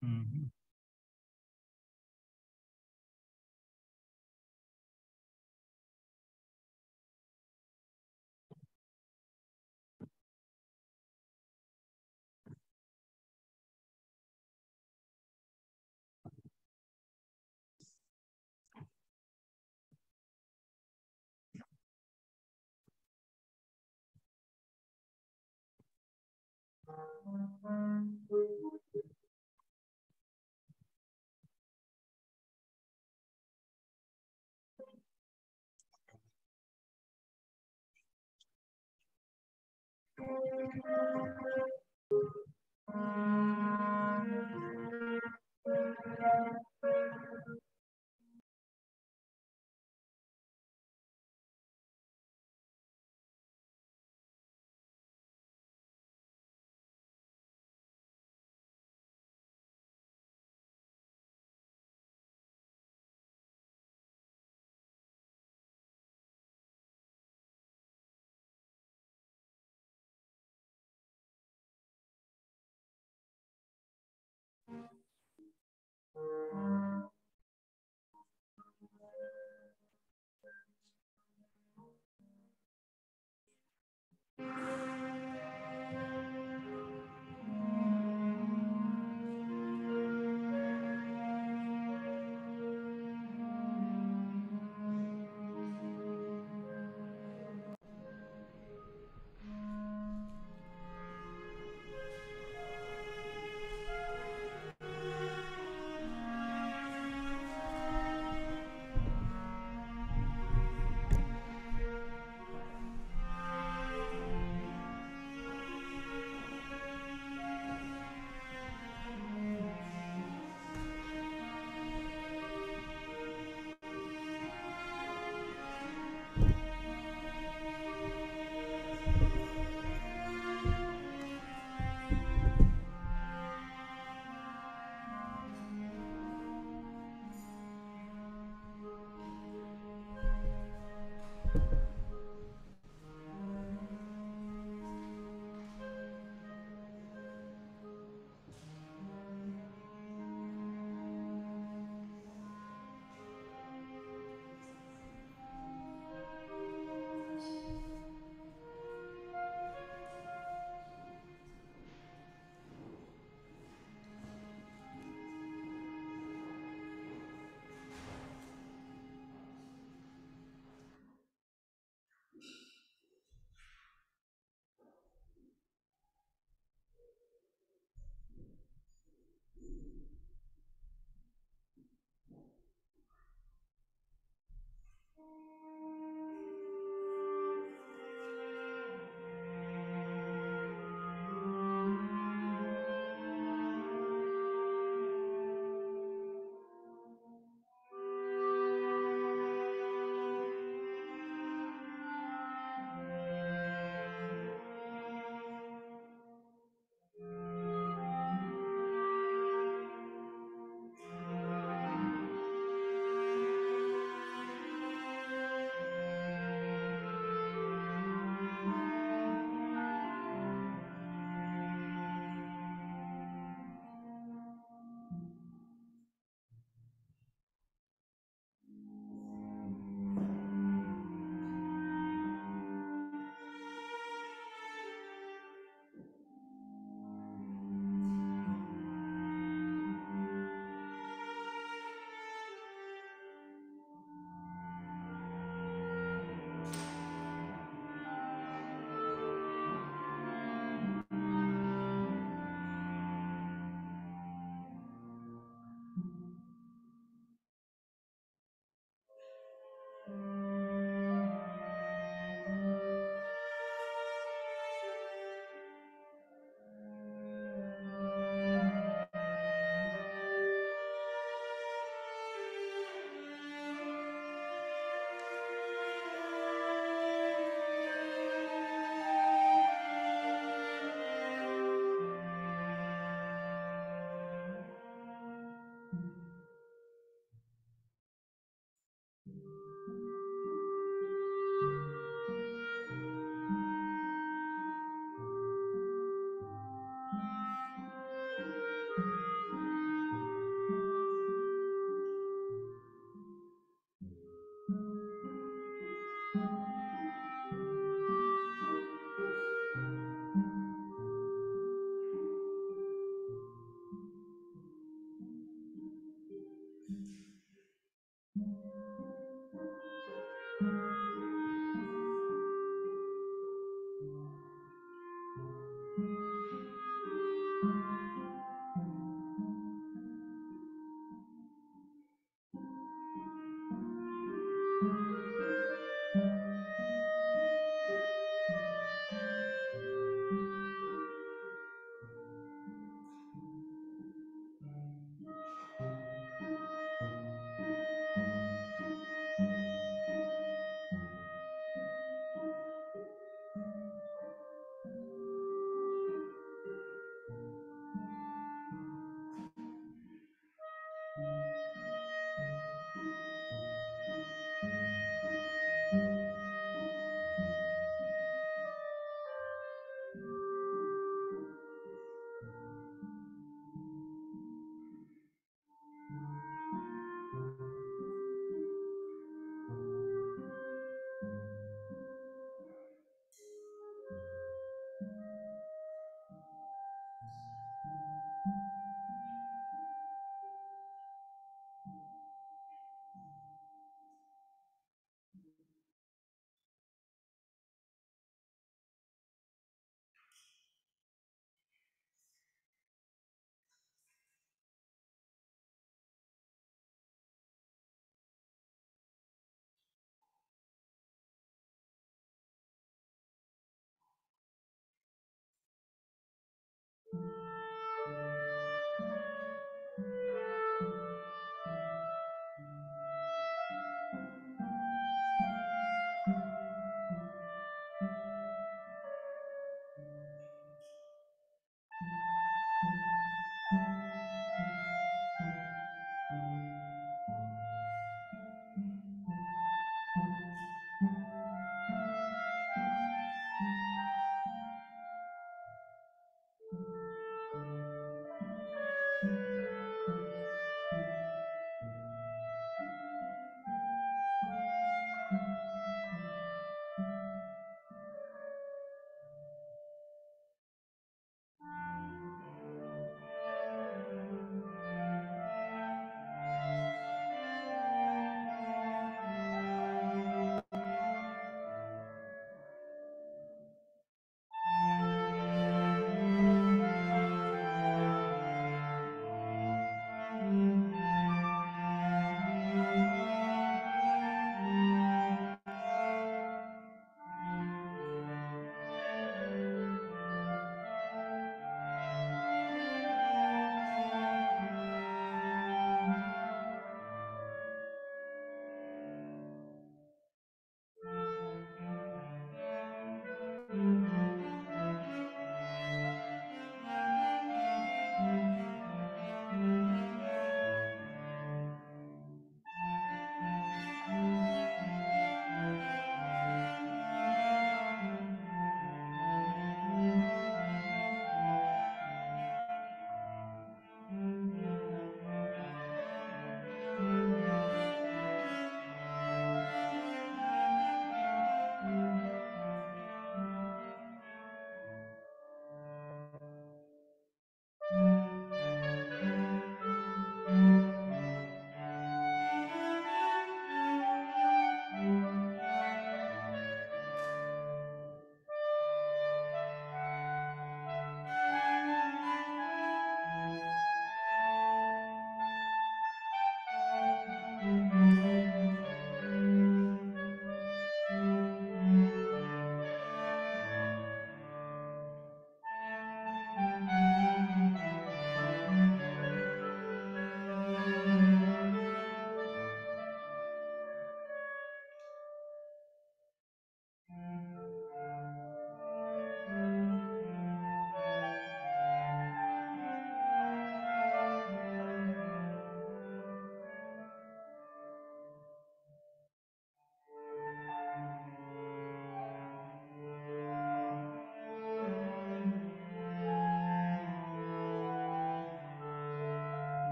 Mhm.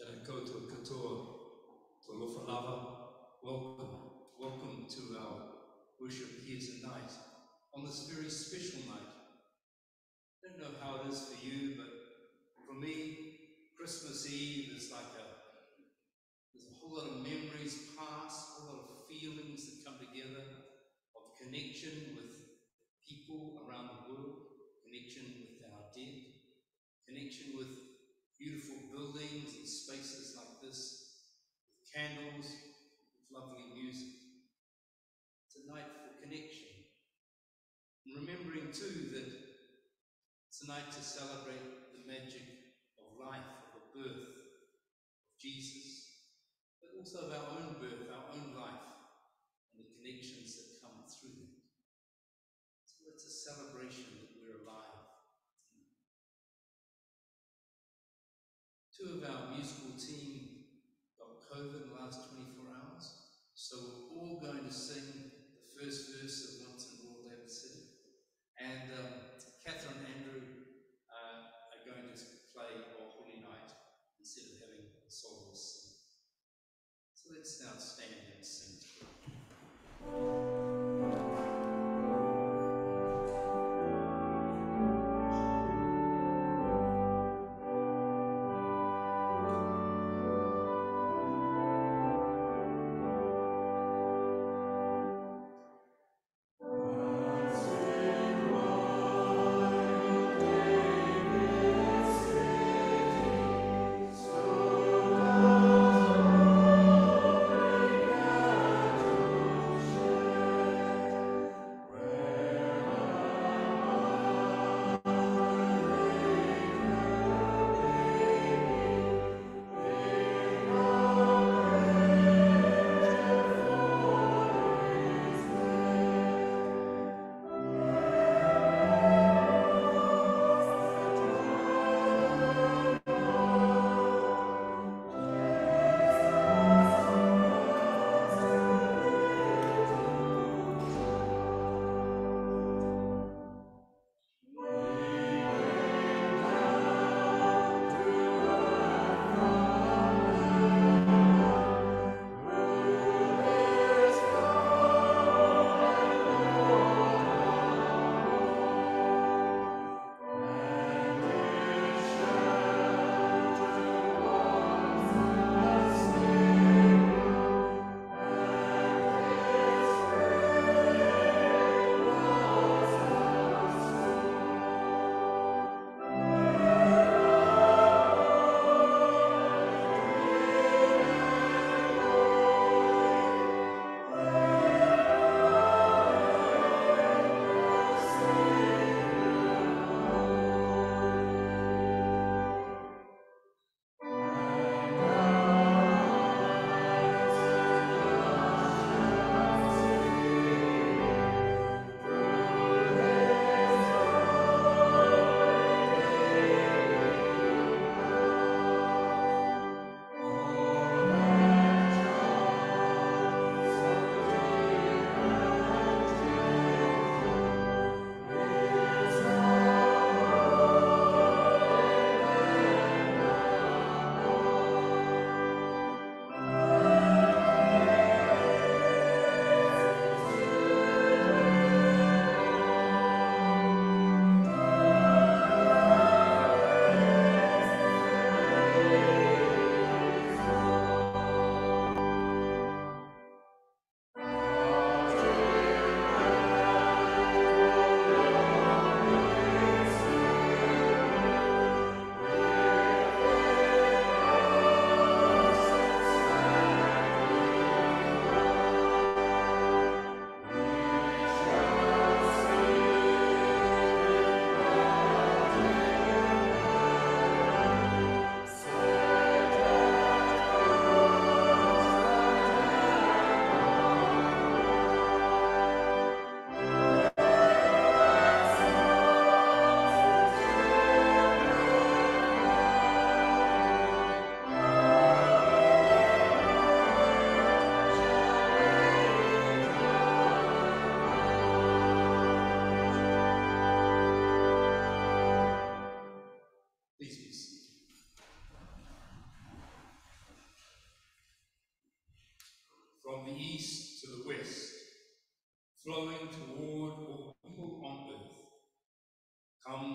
Koutou katoa, talofa lava. Welcome to our worship here tonight, on this very special night. I don't know how it is for you, but for me, Christmas Eve is like there's a whole lot of memories past, a whole lot of feelings that come together, of connection with people around the world, connection with our dead, connection with beautiful buildings and spaces like this, with candles, with lovely music. It's a night for connection. And remembering too that it's a night to celebrate the magic of life, of the birth of Jesus, but also of our own birth, our own life, and the connections that come through that. So it's a celebration that we're alive. Two of our musical team got COVID in the last 24 hours, so we're all going to sing the first verse of Once in Royal David City. And Katherine and Andrew are going to play our Holy Night instead of having soloists sing. So let's now stand and sing together.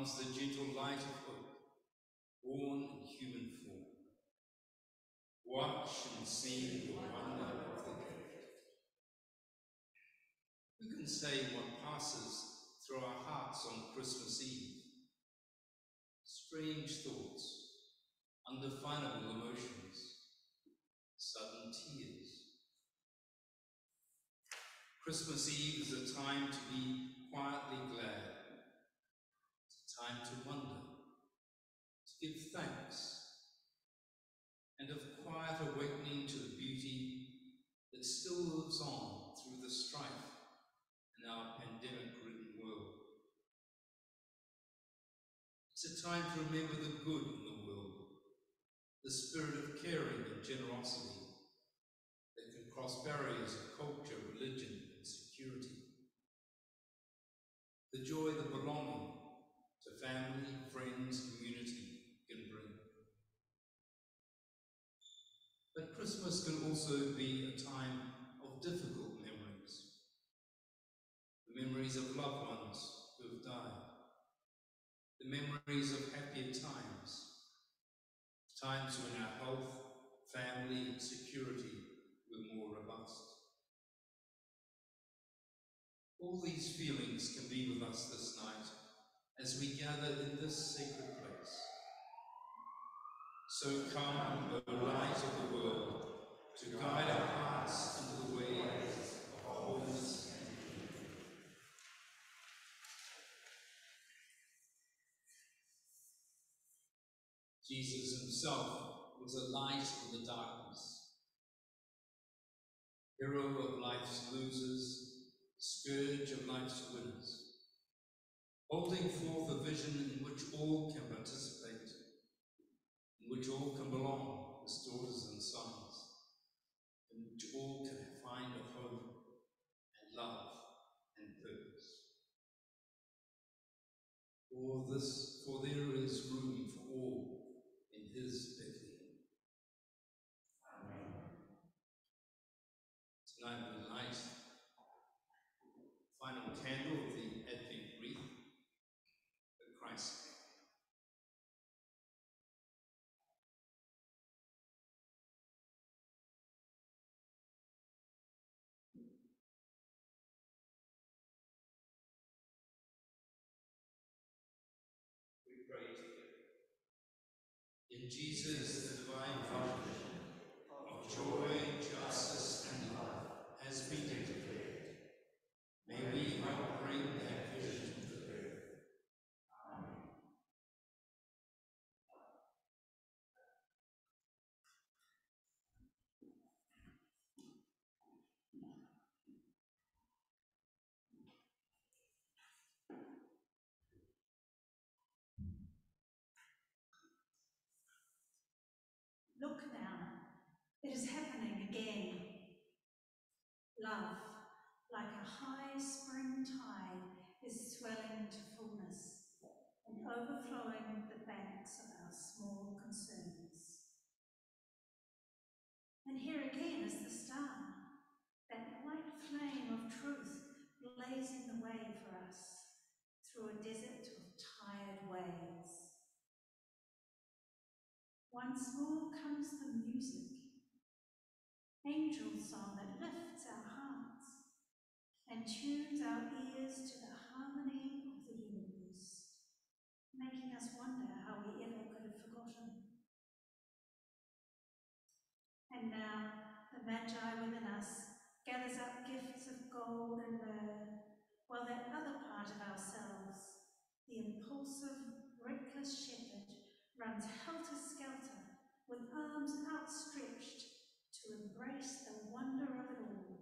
comes the gentle light of hope, born in human form. Watch and see the wonder of the gift. Who can say what passes through our hearts on Christmas Eve? Strange thoughts, undefinable emotions, sudden tears. Christmas Eve is a time to be quietly glad. It's a time to wonder, to give thanks, and of quiet awakening to the beauty that still lives on through the strife in our pandemic-ridden world. It's a time to remember the good in the world, the spirit of caring and generosity that can cross barriers of culture, religion, and security. The joy that belonging to family, friends, community can bring. But Christmas can also be a time of difficult memories. The memories of loved ones who have died. The memories of happier times. Times when our health, family, and security were more robust. All these feelings can be with us this night as we gather in this sacred place. So come, O light of the world, to guide our hearts into the ways of wholeness and healing. Jesus himself was a light in the darkness, hero of life's losers, scourge of life's winners, holding forth a vision in which all can participate, in which all can belong as daughters and sons, in which all can find a home and love and purpose. For there is room for all in his Bethlehem. Amen. Tonight we light the final candle of the Advent wreath, the Christ. We pray together. In Jesus, the divine fountain of joy, justice, and love has been declared. May we help bring that vision to earth. Amen. Look now, it is happening again. Love, like a high spring tide, is swelling to fullness and overflowing the banks of our small concerns. And here again is the star, that white flame of truth blazing the way for us through a desert of tired ways. Once more comes the music, angel song that lifts our hearts and tunes our ears to the harmony of the universe, making us wonder how we ever could have forgotten. And now the Magi within us gathers up gifts of gold and myrrh, while that other part of ourselves, the impulsive, reckless shepherd, runs helter-skelter with arms outstretched to embrace the wonder of it all.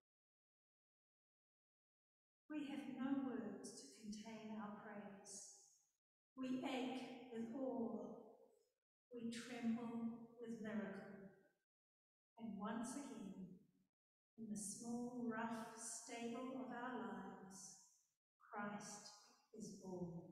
We have no words to contain our praise. We ache with awe. We tremble with miracle. And once again, in the small, rough stable of our lives, Christ is born.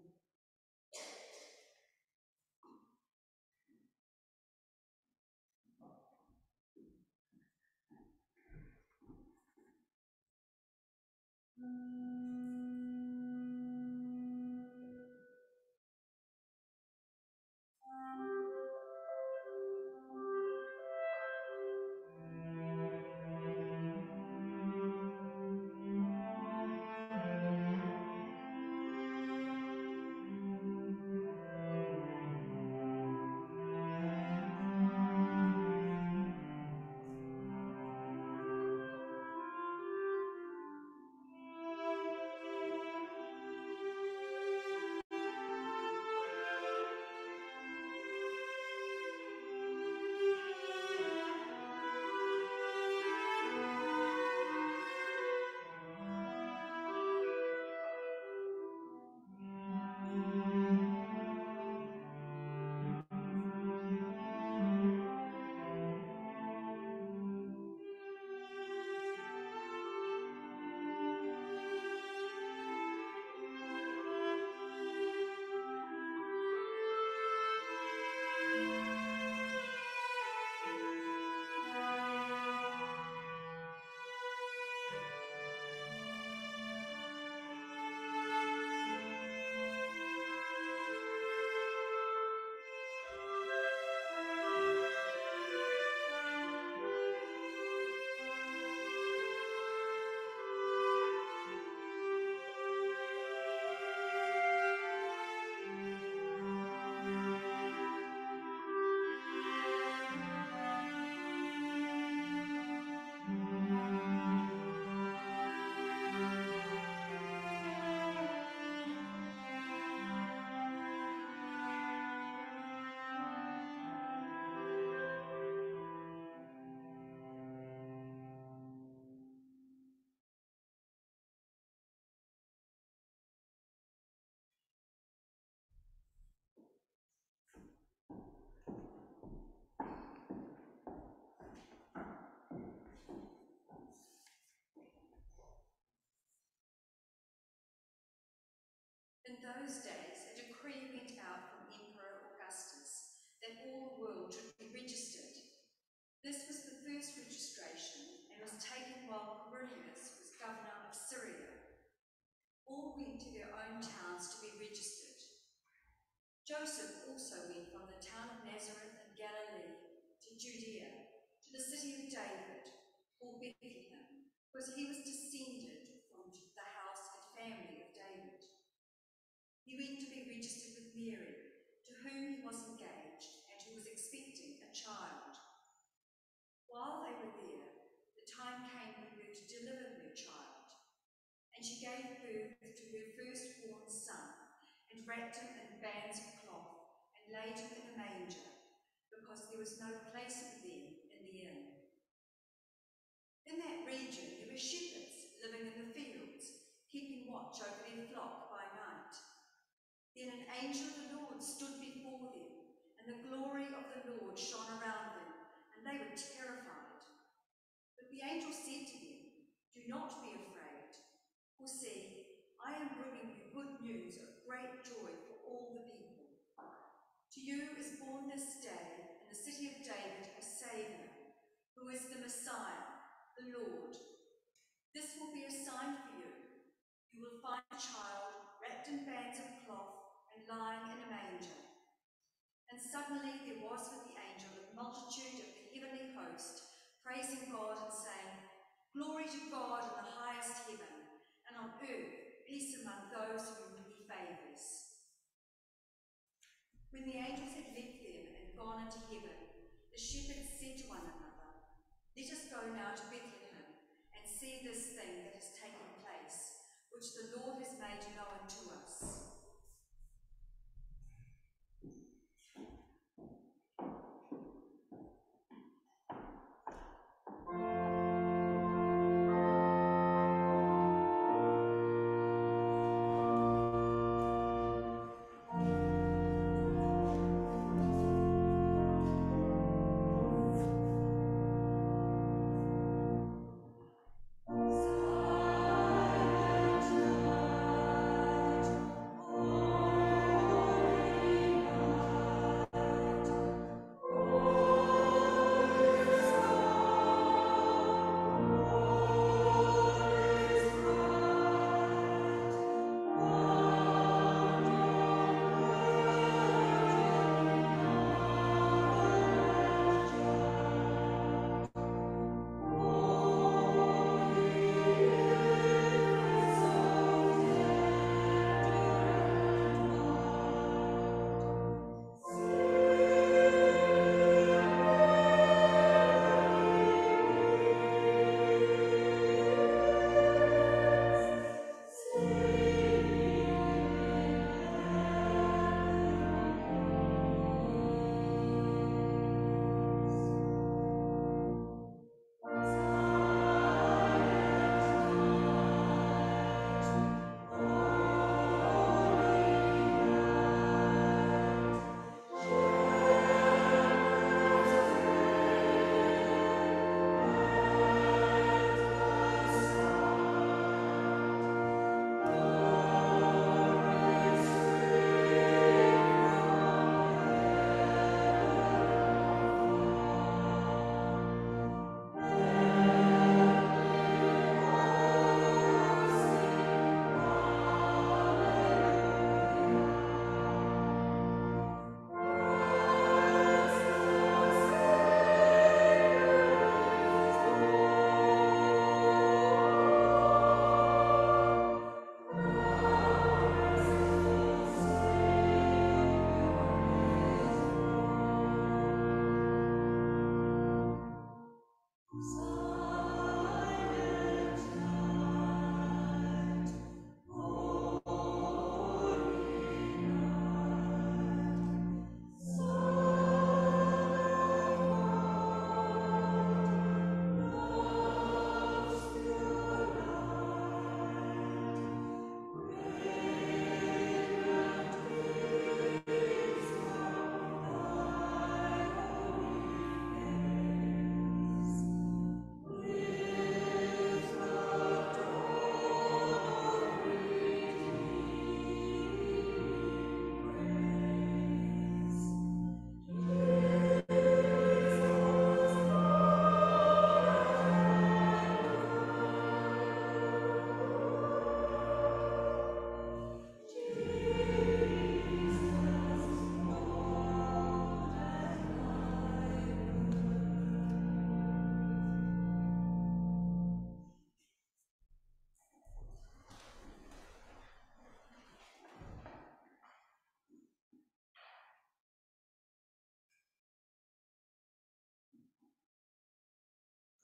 In those days, a decree went out from Emperor Augustus that all the world should be registered. This was the first registration and was taken while Quirinius was governor of Syria. All went to their own towns to be registered. Joseph also went from the town of Nazareth in Galilee to Judea, to the city of David, or Bethlehem, because he was descended from the house and family of David. He went to be registered with Mary, to whom he was engaged and who was expecting a child. While they were there, the time came for her to deliver her child, and she gave birth to her firstborn son, and wrapped him in bands of cloth, and laid him in a manger, because there was no place for them in the inn. In that region there were shepherds living in the fields, keeping watch over their flock by night. Then an angel of the Lord stood before them, and the glory of the Lord shone around them, and they were terrified. But the angel said to them, "Do not be afraid, for see, I am bringing you good news of great joy for all the people. To you is born this day in the city of David a Saviour, who is the Messiah, the Lord. This will be a sign for you. You will find a child wrapped in bands of cloth and lying in a manger." And suddenly there was with the angel a multitude of the heavenly host, praising God and saying, "Glory to God in the highest heaven, and on earth peace among those whom he favours." When the angels had left them and gone into heaven, the shepherds said to one another, "Let us go now to Bethlehem and see this thing that has taken place, which the Lord has made known to us."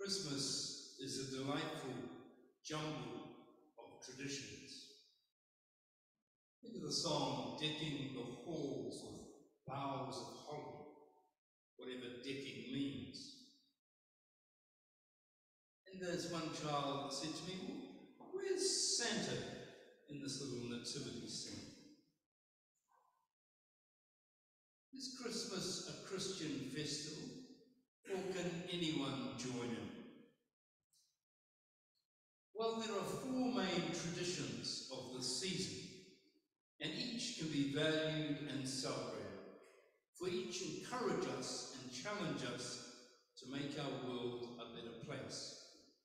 Christmas is a delightful jumble of traditions. Think of the song, decking the halls with boughs of holly, whatever decking means. And there's one child that said to me, well, where's Santa in this little nativity scene? Is Christmas a Christian festival, or can anyone join in? Well, there are four main traditions of this season, and each can be valued and celebrated, for each encourage us and challenge us to make our world a better place.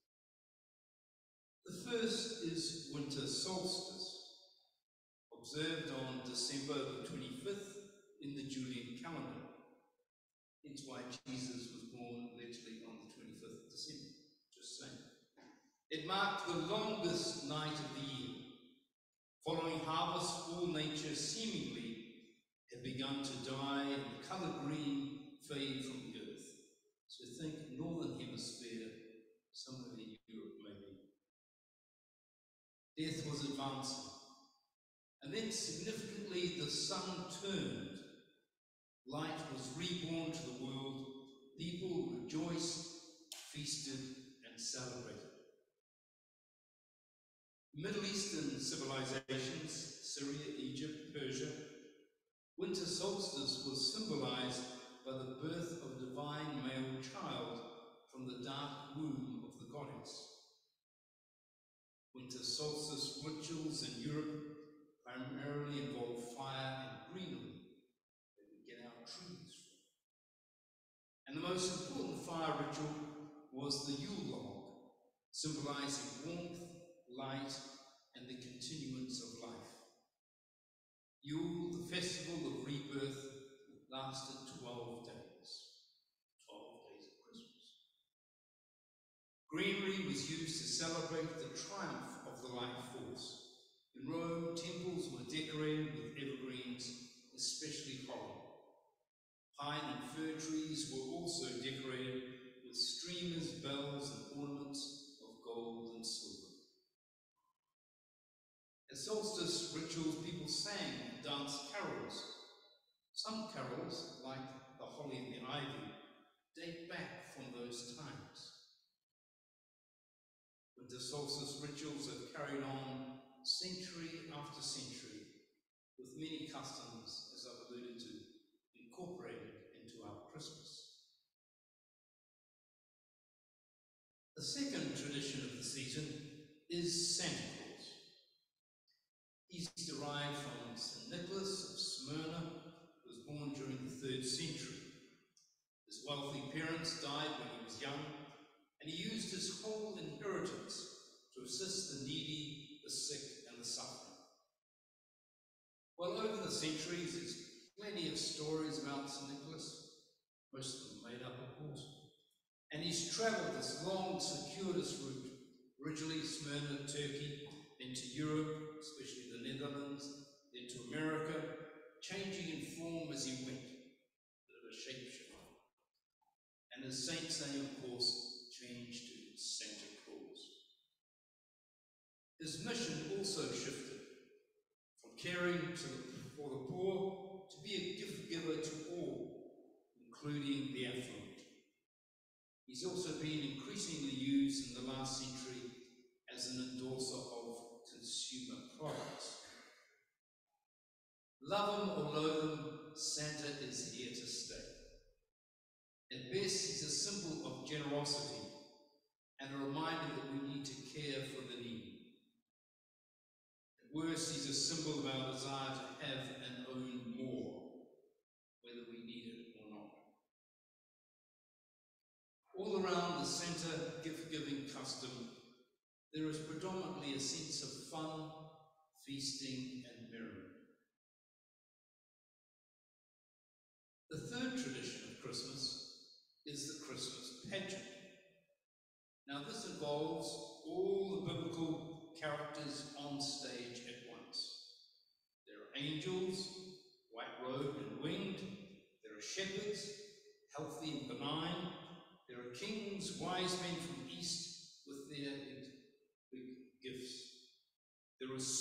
The first is winter solstice, observed on December the 25th in the Julian calendar. Hence why Jesus was born literally on the 25th of December, just saying. It marked the longest night of the year. Following harvest, all nature seemingly had begun to die and the colour green fade from the earth. So think northern hemisphere, somewhere in Europe maybe. Death was advancing. And then significantly the sun turned. Light was reborn to the world. People rejoiced, feasted, and celebrated. Middle Eastern civilizations, Syria, Egypt, Persia, winter solstice was symbolized by the birth of a divine male child from the dark womb of the goddess. Winter solstice rituals in Europe primarily involve fire and greenery that we get our trees from. And the most important fire ritual was the Yule log, symbolizing warmth, light, and the continuance of life. Yule, the festival of rebirth, lasted 12 days. 12 days of Christmas. Greenery was used to celebrate the triumph of the life force. In Rome, temples were decorated with evergreens, especially holly. Pine and fir trees were also decorated with streamers, bells, and ornaments of gold and silver. At solstice rituals, people sang and danced carols. Some carols, like the Holly and the Ivy, date back from those times. Winter solstice rituals have carried on century after century, with many customs, as I've alluded to, incorporated into our Christmas. The second tradition of the season is Santa Claus. He's derived from St. Nicholas of Smyrna, who was born during the 3rd century. His wealthy parents died when he was young, and he used his whole inheritance to assist the needy, the sick, and the suffering. Well, over the centuries, there's plenty of stories about St. Nicholas, most of them made up, of course. And he's travelled this long, circuitous route, originally Smyrna, Turkey, then to Europe, especially the Netherlands, then to America, changing in form as he went, a bit of a shapeshifter. And his saint's name, of course, changed to Santa Claus. His mission also shifted from caring for the poor to be a gift giver to all, including the affluent. He's also been increasingly used in the last century as an endorser of consumer products. Love him or loathe him, Santa is here to stay. At best, he's a symbol of generosity and a reminder that we need to care for the needy. At worst, he's a symbol of our desire to have and own more, whether we need it or not. All around the Santa gift-giving custom, there is predominantly a sense of fun, feasting, and merriment. The third tradition of Christmas is the Christmas pageant. Now this involves all the biblical characters on stage at once. There are angels, white-robed and winged. There are shepherds, healthy and benign. There are kings, wise men from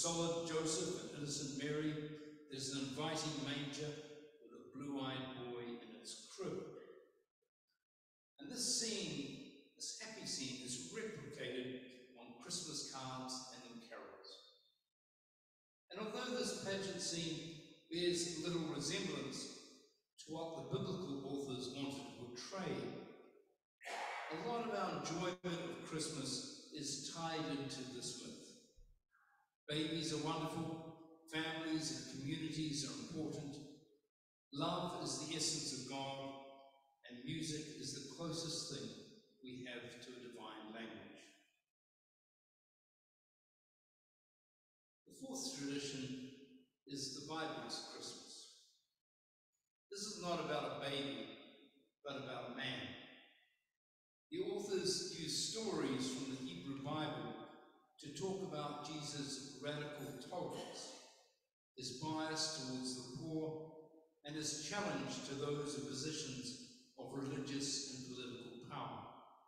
solid Joseph and innocent Mary, there's an inviting manger with a blue-eyed boy in its crib. And this scene, this happy scene, is replicated on Christmas cards and in carols. And although this pageant scene bears little resemblance to what the biblical authors wanted to portray, a lot of our enjoyment of Christmas is tied into this myth. Babies are wonderful, families and communities are important, love is the essence of God, and music is the closest thing we have to a divine language. The fourth tradition is the Bible's Christmas. This is not about a baby, but about a man. The authors use stories from the Hebrew Bible to talk about Jesus' radical tolerance, his bias towards the poor, and his challenge to those in positions of religious and political power.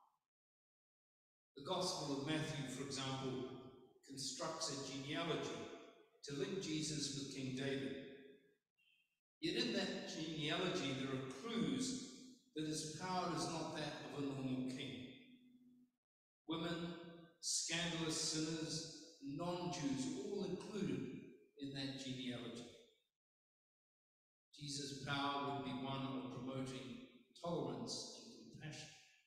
The Gospel of Matthew, for example, constructs a genealogy to link Jesus with King David. Yet in that genealogy there are clues that his power is not that of a normal king. Women, scandalous sinners, non-Jews are all included in that genealogy. Jesus' power would be one of promoting tolerance and compassion.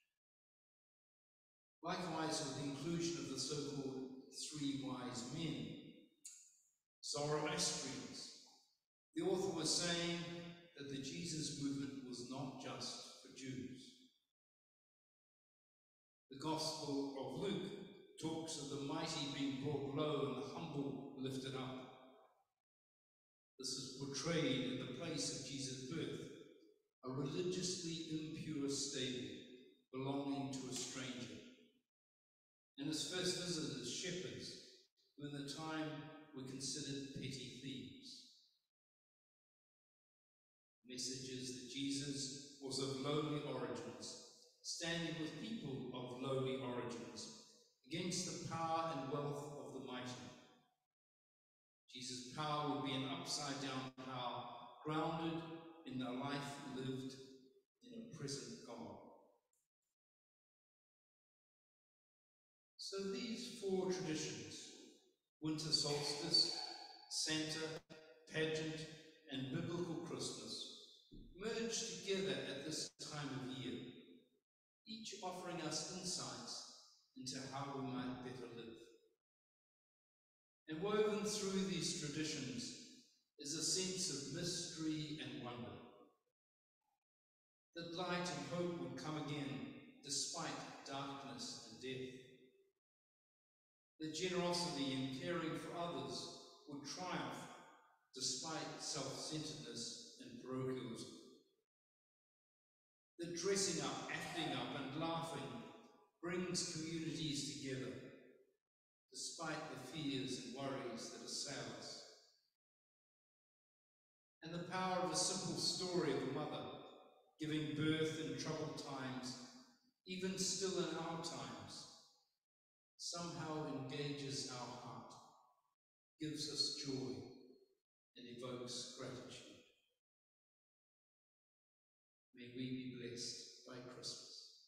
Likewise, with the inclusion of the so-called three wise men, Zoroastrians, the author was saying that the Jesus movement was not just for Jews. The Gospel of Luke talks of the mighty being brought low and the humble lifted up. This is portrayed in the place of Jesus' birth, a religiously impure stable belonging to a stranger, and his first visitors, shepherds, who in the time were considered petty thieves. Messages that Jesus was of lowly origins, standing with people of lowly origins, against the power and wealth of the mighty. Jesus' power would be an upside-down power, grounded in the life lived in a present God. So these four traditions, winter solstice, Santa, pageant, and biblical Christmas, merge together at this time of year, each offering us insights into how we might better live. And woven through these traditions is a sense of mystery and wonder. That light and hope would come again despite darkness and death. That generosity and caring for others would triumph despite self-centeredness and parochialism. That dressing up, acting up, and laughing brings communities together, despite the fears and worries that assail us. And the power of a simple story of a mother giving birth in troubled times, even still in our times, somehow engages our heart, gives us joy, and evokes gratitude. May we be blessed by Christmas.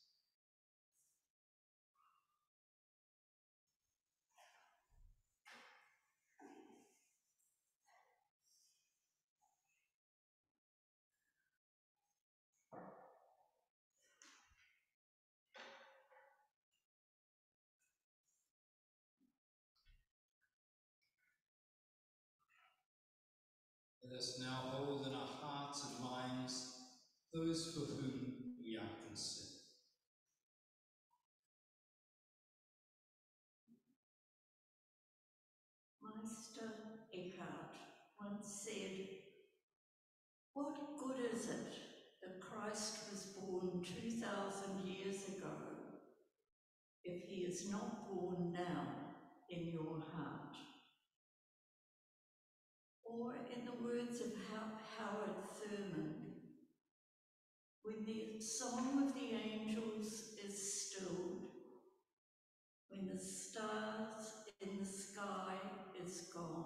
Let us now hold in our hearts and minds those for whom we are concerned. Meister Eckhart once said, "What good is it that Christ was born 2,000 years ago if he is not born now in your heart?" Or in the words of Howard Thurman, when the song of the angels is stilled, when the stars in the sky is gone,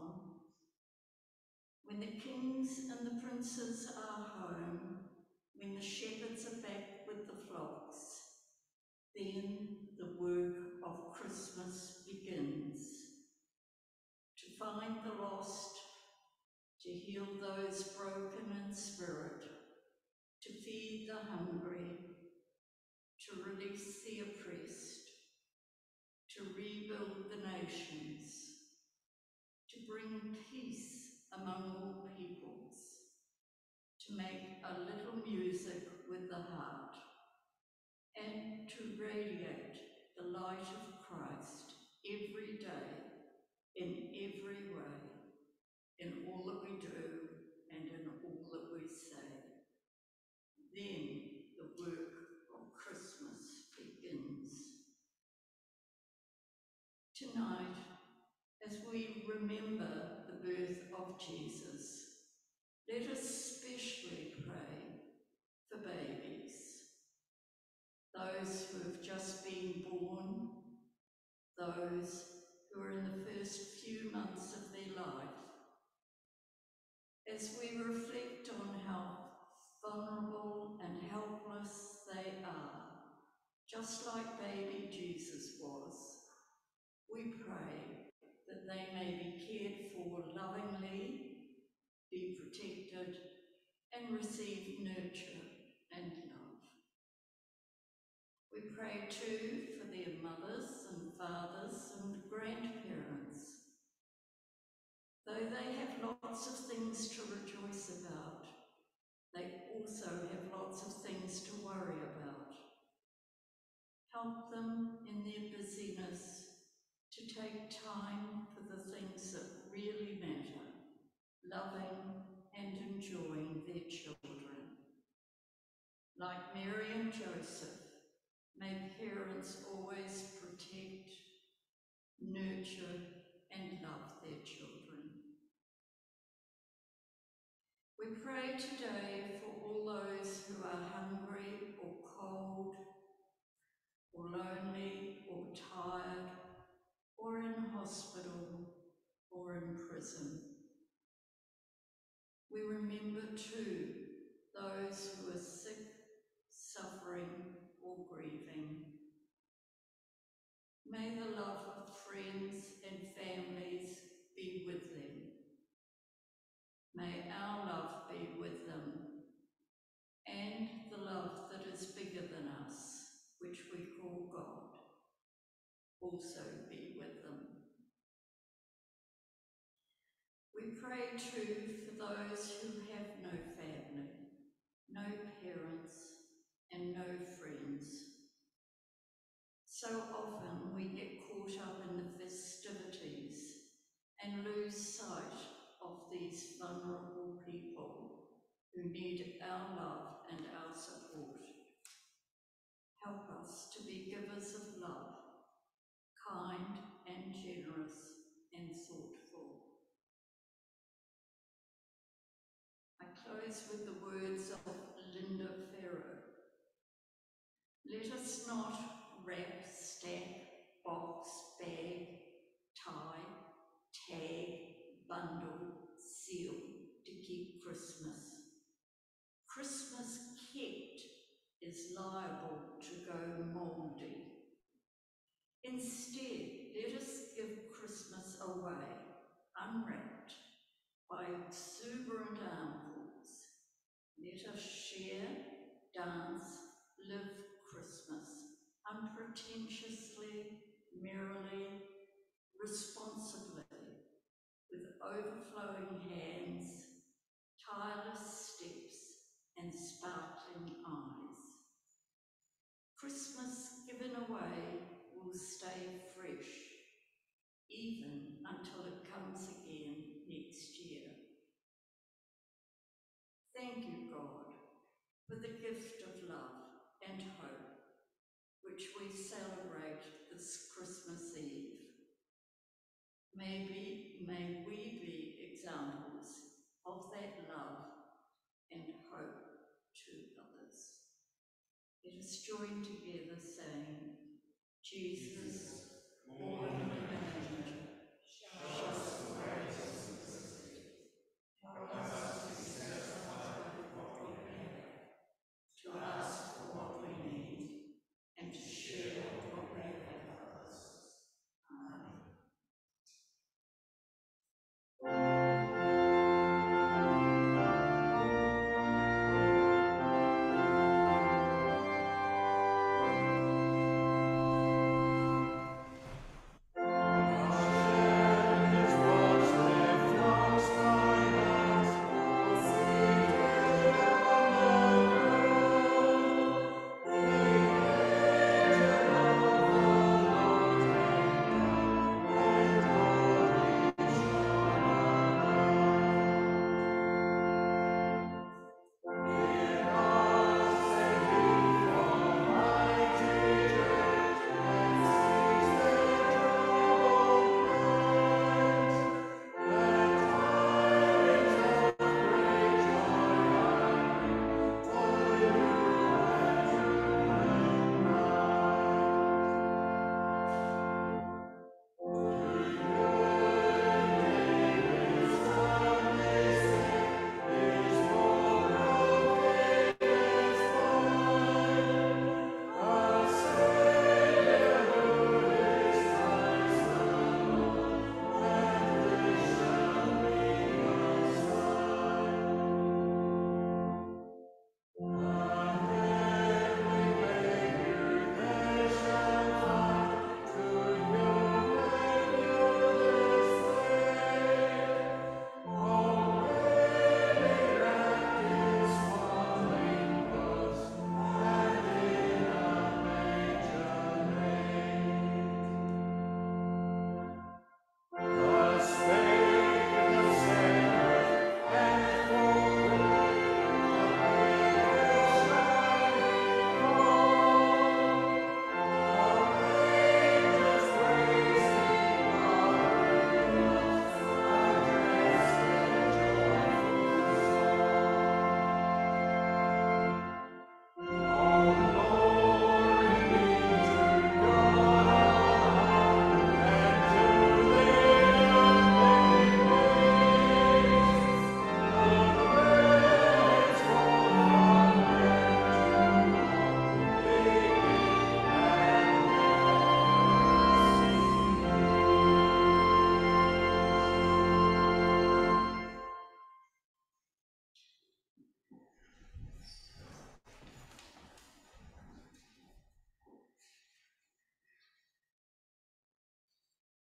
princes are home, when the shepherds are back with the flocks, then the work of Christmas begins. To find the lost, to heal those broken in spirit, to feed the hungry, to release the oppressed, to rebuild the nations, to bring peace among all peoples, to make a little music with the heart, and to radiate the light of Christ every day, in every way, in all that we do and in all that we say. Then the work of Christmas begins. Tonight, as we remember the birth of Jesus, let us especially pray for babies, those who have just been born, those who are in the first few months of their life. As we reflect on how vulnerable and helpless they are, just like baby Jesus was, we pray that they may be cared for lovingly, be protected, and receive nurture and love. We pray too for their mothers and fathers and grandparents. Though they have lots of things to rejoice about, they also have lots of things to worry about. Help them in their busyness to take time for the things that really matter, loving and enjoying their children. Like Mary and Joseph, may parents always protect, nurture, and love their children. We pray today for all those who are hungry or cold, or lonely or tired, or in hospital or in prison. We remember too those who are sick, suffering, or grieving. May the love of friends and families be with them. May our love be with them, and the love that is bigger than us, which we call God, also be with them. We pray too for those who have no family, no parents, and no friends. So often we get caught up in the festivities and lose sight of these vulnerable people who need our love and our support. Help us to be givers of love, kind and generous and thoughtful. I close with the words of Linda Farrow. Let us not wrap, stack, box, bag, tie, tag, bundle, seal to keep Christmas. Christmas kept is liable to go mouldy. Instead, let us give Christmas away, unwrapped, by exuberant armfuls. Let us share, dance, live Christmas, unpretentiously, merrily, responsibly, with overflowing hands, tireless steps, and sparkling eyes. Christmas given away will stay fresh, even until it comes again next year. Thank you, God, for the gift of love and hope, which we celebrate this Christmas Eve. May we be examples of that love and hope to others. Let us join together saying, Jesus, born in a manger, show us the way to succeed. Help us to set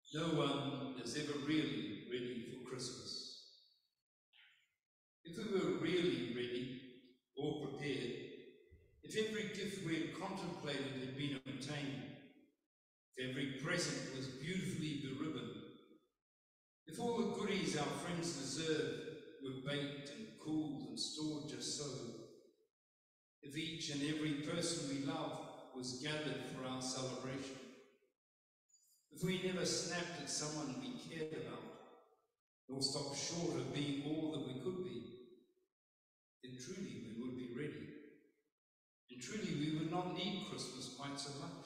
No one is ever really ready for Christmas. If we were really ready or prepared, if every gift we had contemplated had been obtained, if every present was beautifully beribboned, if all the goodies our friends deserved were baked and cooled and stored just so, if each and every person we love was gathered for our celebration, if we never snapped at someone we cared about, nor stopped short of being all that we could be, then truly we would be ready. And truly we would not need Christmas quite so much.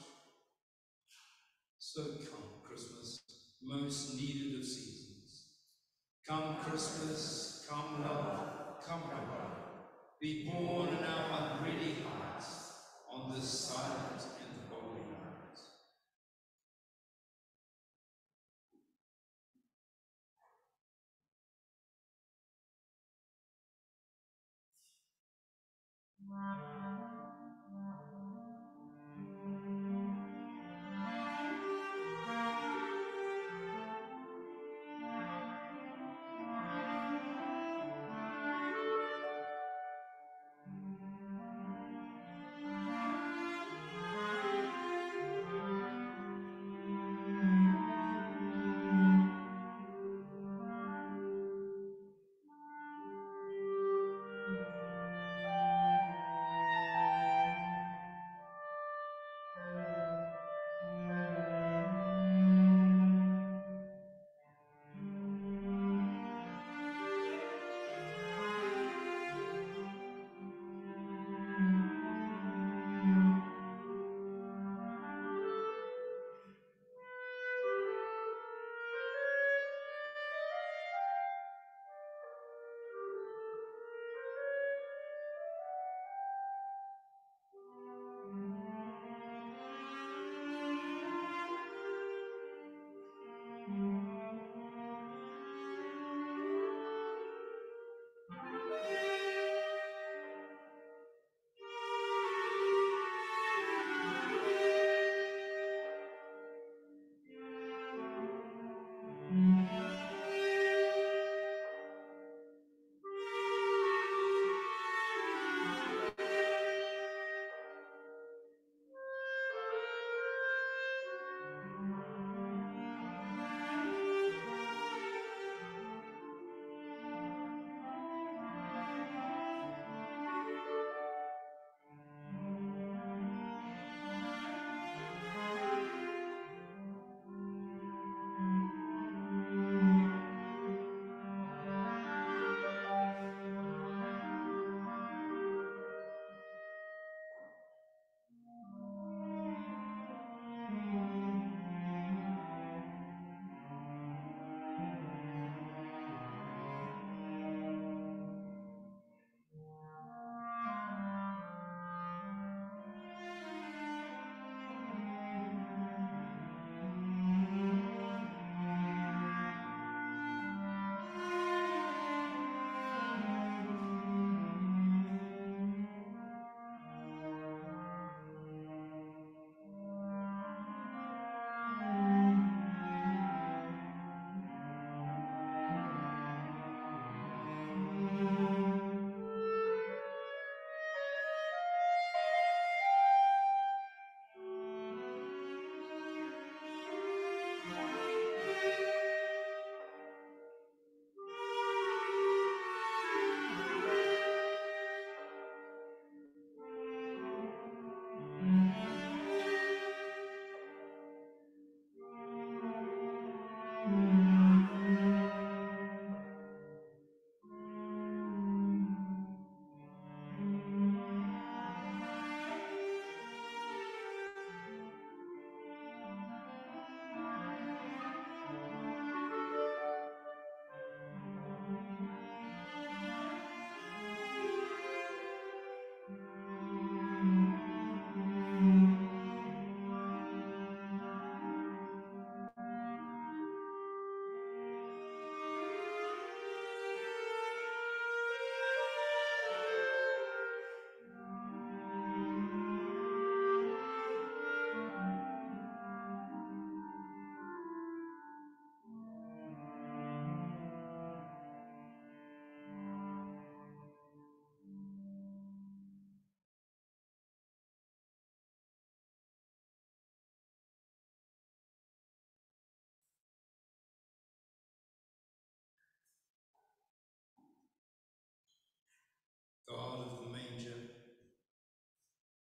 So come, Christmas, most needed of seasons. Come, Christmas, come, love, come, hope. Be born in our unready hearts on this silent and holy night.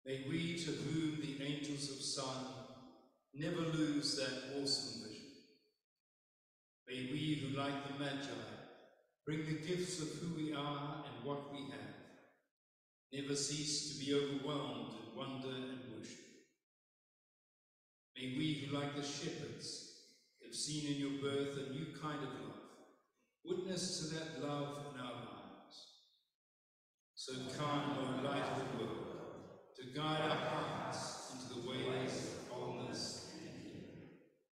May we, to whom the angels have sung, never lose that awesome vision. May we, who like the Magi, bring the gifts of who we are and what we have, never cease to be overwhelmed in wonder and worship. May we, who like the shepherds, have seen in your birth a new kind of love, witness to that love in our lives. So come, O light of the world, to guide our hearts into the ways of wholeness and healing.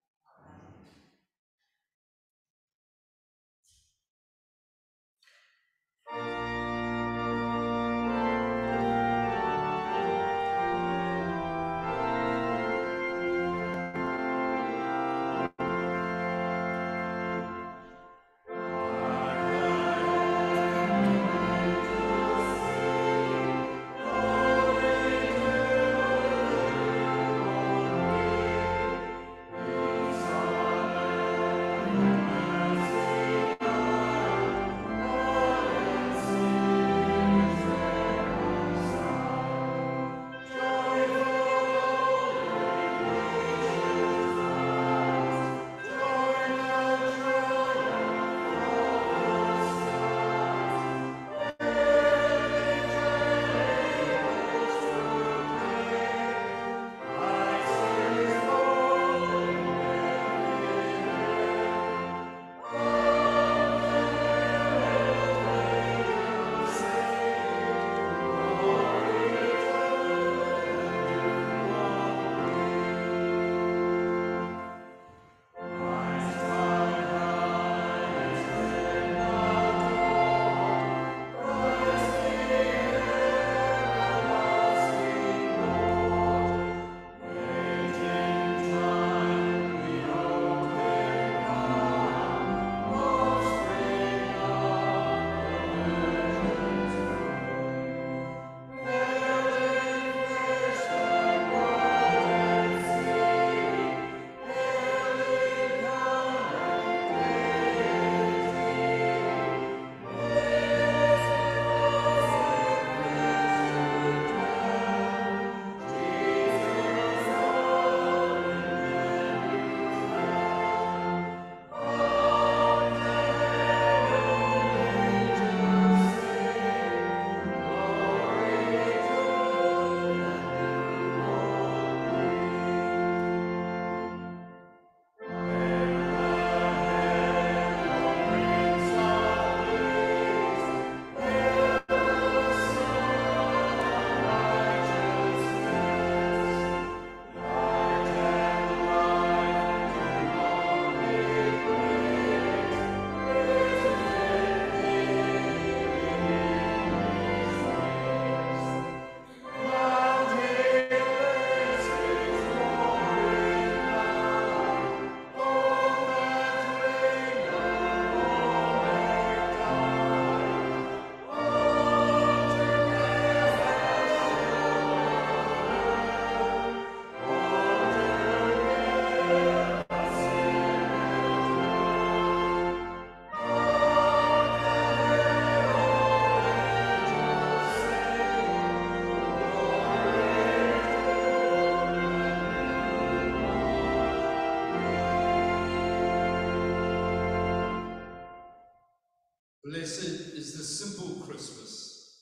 Blessed is the simple Christmas,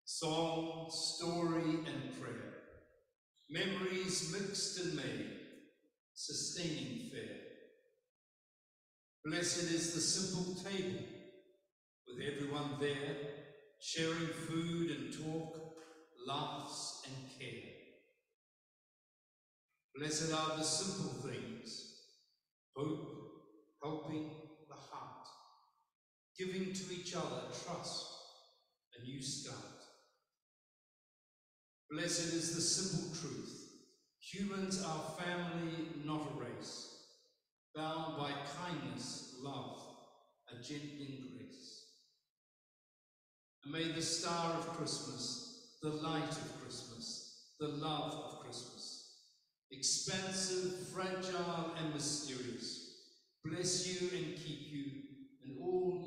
song, story, and prayer, memories mixed and made, sustaining fare. Blessed is the simple table, with everyone there, sharing food and talk, laughs and care. Blessed are the simple things, hope, helping the heart, giving to each other trust, a new start. Blessed is the simple truth, humans are family, not a race, bound by kindness, love, a gentling grace. And may the star of Christmas, the light of Christmas, the love of Christmas, expansive, fragile, and mysterious, bless you and keep you in all